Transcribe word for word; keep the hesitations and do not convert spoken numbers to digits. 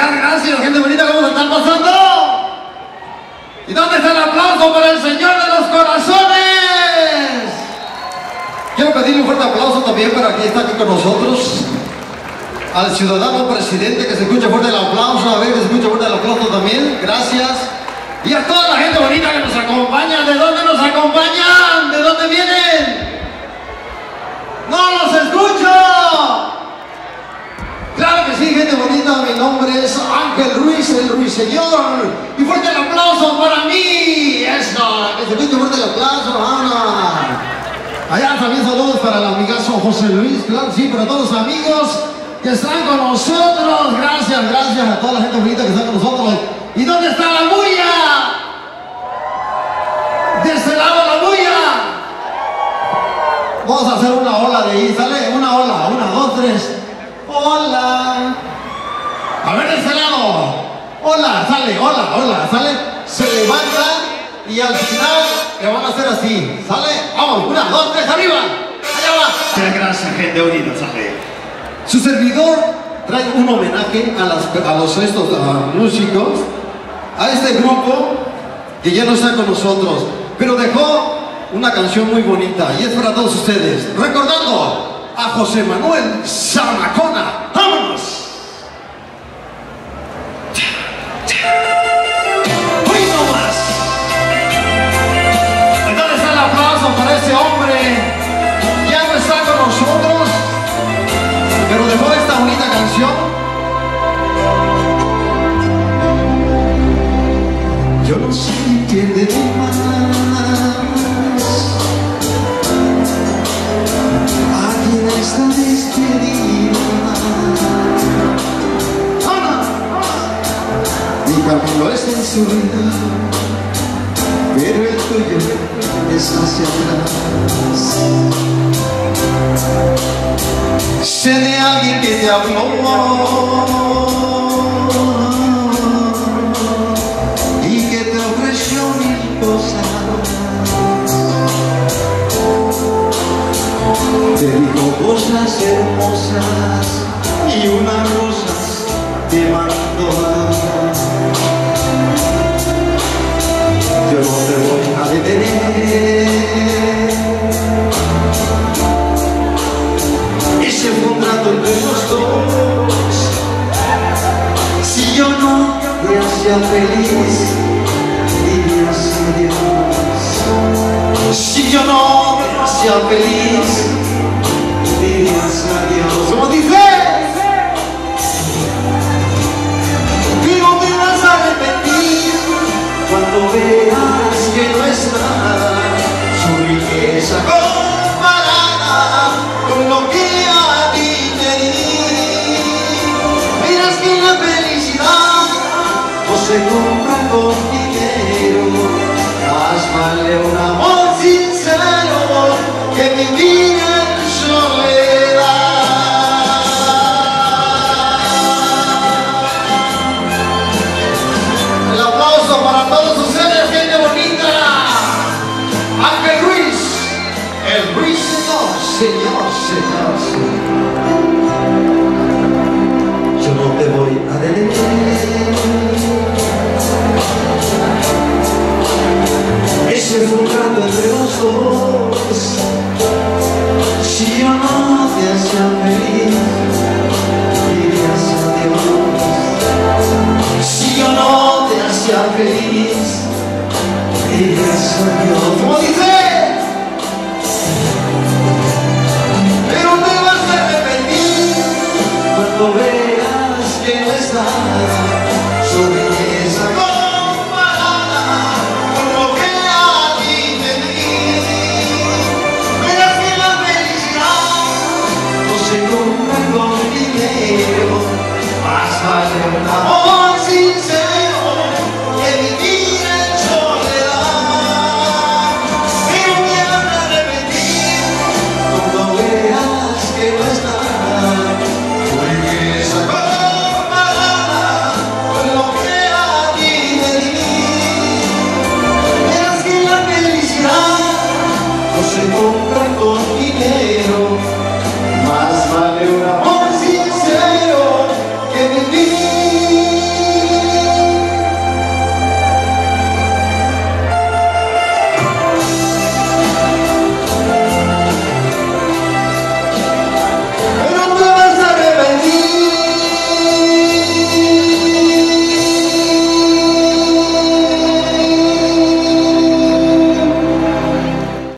Gracias, gracias, gente bonita, ¿cómo se están pasando? ¿Y dónde está el aplauso para el Señor de los Corazones? Quiero pedirle un fuerte aplauso también para quien está aquí con nosotros, al ciudadano presidente, que se escuche fuerte el aplauso, a ver que se escuche fuerte el aplauso también, gracias. Y a toda la gente bonita que nos acompaña. ¿De dónde nos acompañan? ¿De dónde vienen? ¡No los escucho! Claro que sí, gente bonita, mi nombre es Ángel Ruiz, el Ruiseñor. Y fuerte el aplauso para mí. Eso, que se escuche fuerte el aplauso, Ana. Allá también saludos para el amigazo José Luis, claro, sí, para todos los amigos que están con nosotros. Gracias, gracias a toda la gente bonita que está con nosotros. ¿Y dónde está la bulla? De este lado la bulla. Vamos a hacer una ola de ahí, ¿sale? Una ola, una, dos, tres. Hola. A ver de este lado. Hola, sale, hola, hola, sale. Se levanta y al final le van a hacer así, ¿sale? Vamos, una, dos, tres, arriba. Allá va. Muchas gracias, gente bonita, sale. Su servidor trae un homenaje a, las, a los estos a músicos, a este grupo que ya no está con nosotros, pero dejó una canción muy bonita y es para todos ustedes, recordando a José Manuel Zamacona. ¡Vámonos! ¡Hoy no más! ¿Dónde está el aplauso para ese hombre? Ya no está con nosotros, pero dejó esta bonita canción. Yo no sé quién de ti más, a quien está despedida. Mi camino está en su vida, pero el tuyo es hacia atrás. Sé de alguien que te habló y que te ofreció mil cosas. Te dijo cosas hermosas y unas rosas te mandó. Yo no te voy a detener. Ese fue un trato entre los dos. Si yo no te hacía feliz, dirías adiós. Si yo no te hacía feliz, dirías adiós. ¿Cómo dice? Pero te vas a arrepentir cuando veas que no está su riqueza comparada con lo que a ti te di. Verás que la felicidad no se compra con dinero. Más vale un amor sincero que vivir en soledad. El aplauso para todos ustedes, gente bonita. Ángel Ruiz, el Ruiseñor, señor, señor, señor. Yo no te voy a detener. Ese fue un trato entre los dos. Si yo no te hacía feliz, dirías adiós. Si yo no te hacía feliz, dirías adiós. ¿Cómo dice? Pero te vas a arrepentir cuando veas que no estás